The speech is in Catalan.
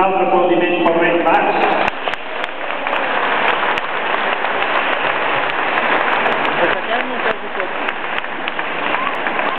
altre aplaudiment per Reis Mags. Pues acá no se hace